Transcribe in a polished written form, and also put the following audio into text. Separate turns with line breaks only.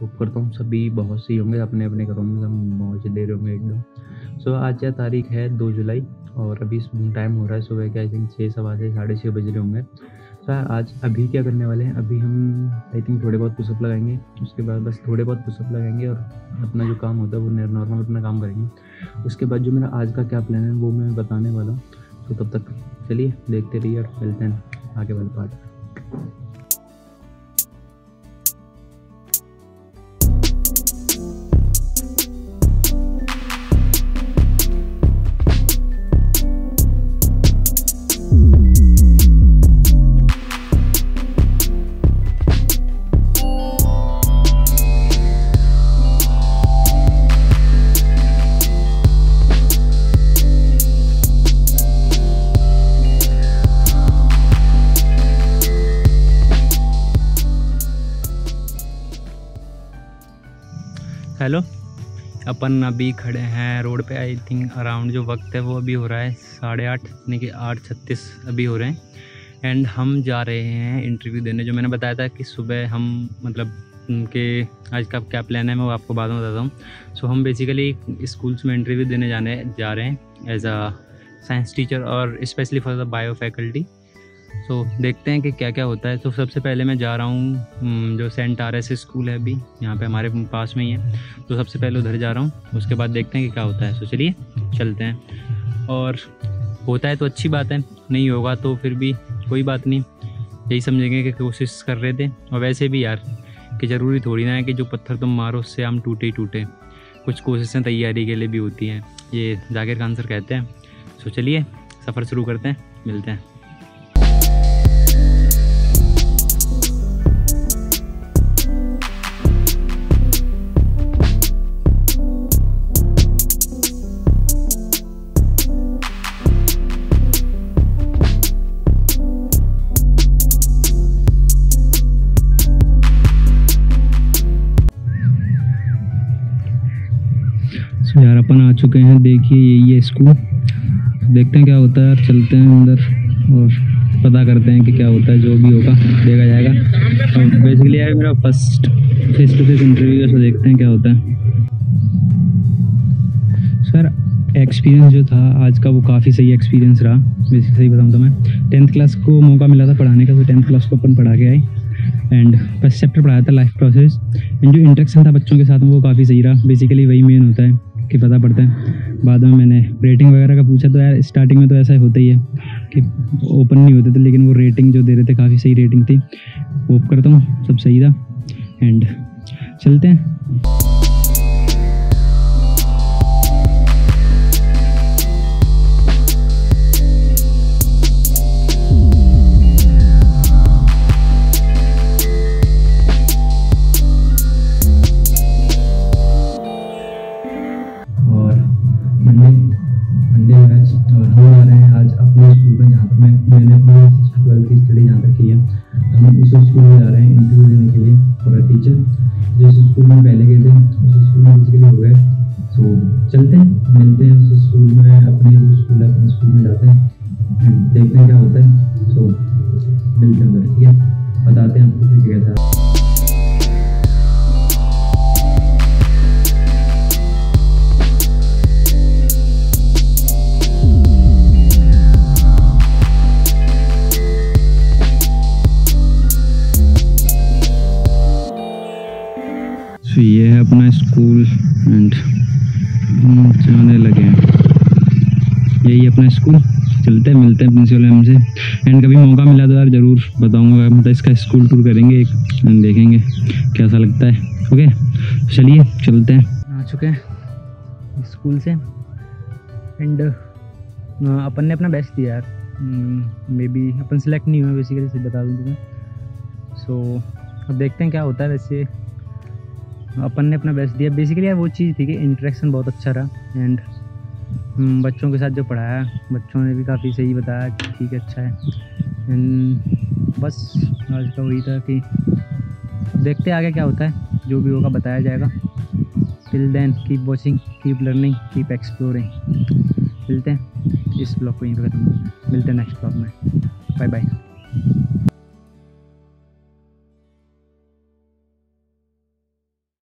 Hope करता हूँ सभी बहुत सही होंगे, अपने अपने घरों में सब मौज ले रहे होंगे एकदम। सो आज क्या तारीख है, 2 जुलाई, और अभी टाइम हो रहा है सुबह के आई थिंक 6 सवा 6 साढ़े 6 बज रहे होंगे। सो आज अभी क्या करने वाले हैं, अभी हम आई थिंक थोड़े बहुत पुशअप लगाएंगे, उसके बाद बस थोड़े बहुत पुशअप लगाएंगे और अपना जो काम होता है वो नॉर्मल अपना काम करेंगे। उसके बाद जो मेरा आज का क्या प्लान है वो मैं बताने वाला हूँ। तो तब तक चलिए देखते रहिए और मिलते हैं आगे वाले पार्ट। हेलो, अपन अभी खड़े हैं रोड पे। आई थिंक अराउंड जो वक्त है वो अभी हो रहा है 8:30, यानी कि 8:36 अभी हो रहे हैं। एंड हम जा रहे हैं इंटरव्यू देने। जो मैंने बताया था कि सुबह हम मतलब उनके आज का क्या प्लान है मैं वो आपको बाद में बताता हूँ। सो हम बेसिकली स्कूल्स में इंटरव्यू देने जा रहे हैं एज अ साइंस टीचर और specially for the bio faculty. So देखते हैं कि क्या क्या होता है। तो सबसे पहले मैं जा रहा हूँ जो सेंट आर.एस. स्कूल है अभी यहाँ पे हमारे पास में ही है, तो सबसे पहले उधर जा रहा हूँ। उसके बाद देखते हैं कि क्या होता है। सो चलिए चलते हैं, और होता है तो अच्छी बात है, नहीं होगा तो फिर भी कोई बात नहीं, यही समझेंगे कि कोशिश कर रहे थे। और वैसे भी यार कि ज़रूरी थोड़ी ना है कि जो पत्थर तुम मारो उससे हम टूटे ही टूटे, कुछ कोशिशें तैयारी के लिए भी होती हैं, ये जाकिर खान सर कहते हैं। सो चलिए सफ़र शुरू करते हैं, मिलते हैं। यार अपन आ चुके हैं, देखिए यही है स्कूल। देखते हैं क्या होता है यार, चलते हैं अंदर और पता करते हैं कि क्या होता है। जो भी होगा देखा जाएगा। तो बेसिकली यार मेरा first face to face interview है, तो देखते हैं क्या होता है। सर एक्सपीरियंस जो था आज का वो काफ़ी सही एक्सपीरियंस रहा। बेसिकली सही बताऊँ तो मैं 10th क्लास को मौका मिला था पढ़ाने का, तो 10th क्लास को अपन पढ़ा के आए एंड फर्स्ट चैप्टर पढ़ाया था लाइफ प्रोसेस। एंड जो इंटरेक्शन था बच्चों के साथ में वो काफ़ी सही रहा। बेसिकली वही मेन होता है कि पता पड़ता है। बाद में मैंने रेटिंग वगैरह का पूछा, तो यार स्टार्टिंग में तो ऐसा होता ही है कि ओपन नहीं होते थे, लेकिन वो रेटिंग जो दे रहे थे काफ़ी सही रेटिंग थी। होप करता हूँ सब सही था एंड चलते हैं। मंडे है और हम आ रहे हैं आज अपने स्कूल में, जहाँ तक मैंने अपनी 12th की स्टडी जहाँ तक की है। हम उस स्कूल में जा रहे हैं इंटरव्यू देने के लिए फॉर अ टीचर। जिस स्कूल में पहले गए थे उस स्कूल में बेसिकली हो गए। तो चलते हैं, मिलते हैं उस स्कूल में। अपने जो स्कूल है अपने स्कूल में जाते हैं, देखते हैं क्या होता है। सो मिलते हैं उधर, ठीक है, बताते हैं आपको क्या था। तो ये है अपना स्कूल एंड जाने लगे हैं। यही अपना स्कूल। चलते हैं, मिलते हैं प्रिंसिपल मैम से। एंड कभी मौका मिला तो यार ज़रूर बताऊंगा, मतलब इसका स्कूल टूर करेंगे एक, देखेंगे कैसा लगता है। ओके चलिए चलते हैं। आ चुके हैं स्कूल से एंड अपन ने अपना बेस्ट दिया यार। मे बी अपन सेलेक्ट नहीं हुए बेसिकली, से बता दूँ तुम्हें। सो अब देखते हैं क्या होता है। वैसे अपन ने अपना बेस्ट दिया। बेसिकली यार वो चीज़ थी कि इंटरेक्शन बहुत अच्छा रहा एंड बच्चों के साथ जो पढ़ाया बच्चों ने भी काफ़ी सही बताया कि ठीक है अच्छा है। एंड बस आज का वही था कि अब देखते हैं आगे क्या होता है, जो भी होगा बताया जाएगा। Till then keep watching, keep learning, keep exploring. मिलते हैं इस ब्लॉग को यहीं पर खत्म करते हैं, मिलते हैं नेक्स्ट ब्लॉग में। Bye bye.